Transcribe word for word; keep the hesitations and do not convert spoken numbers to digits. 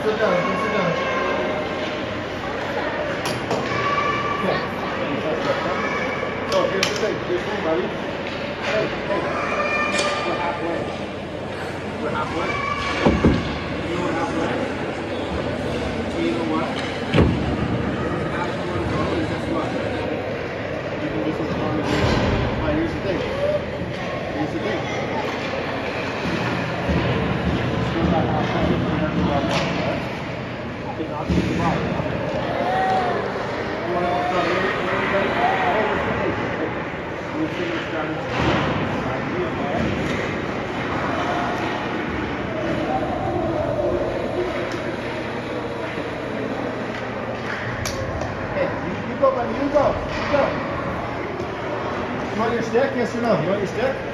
sit down, come sit down. Okay. So here's the thing, this one, buddy. Hey, hey. We're halfway. We're halfway. You know we're halfway? So you know what? Half you want to go, and guess what? You can do some fun with it. Alright, here's the thing. Here's the thing. Still got halfway. You have to go up, right? I can knock you the bottom. You want to start here? We'll see what's done. Hey, you, you go, buddy. You go. You go. You want your stick? Yes or no? You want your stick?